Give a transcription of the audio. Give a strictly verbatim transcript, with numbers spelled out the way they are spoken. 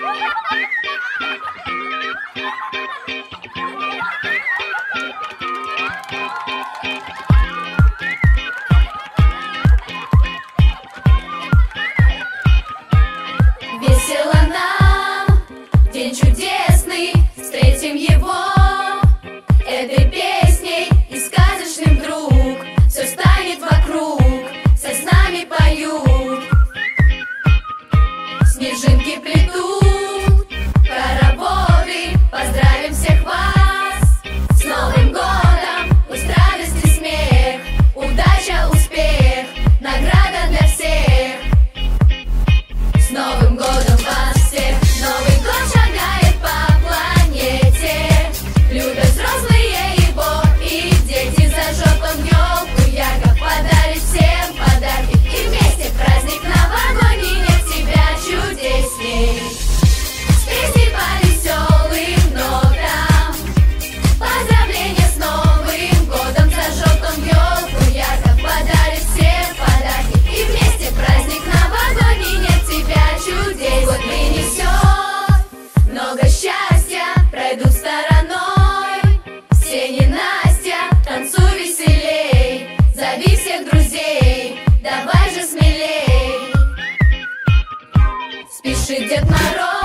Весело нам, день чудесный, встретим его этой песней и сказочным вдруг все станет вокруг, все с нами поют, снежинки плетут хороводы, поздравим всех вас с Новым годом, пусть радость и смех, удача, успех, награда для всех. С Новым годом вас всех! Новый год шагает по планете, любят взрослые его и дети. Зажжет он елку ярко, подарит всем подарки, и вместе праздник новогодний нет тебя чудесней. С песней по веселым нотам, поздравления с Новым годом. Зажжет он елку ярко, подарит всем подарки, и вместе праздник новогодний нет тебя чудес. Год принесет много счастья, пройдут стороной все ненастья. Танцуй веселей, зови всех друзей, давай же смелей. Спешит Дед Мороз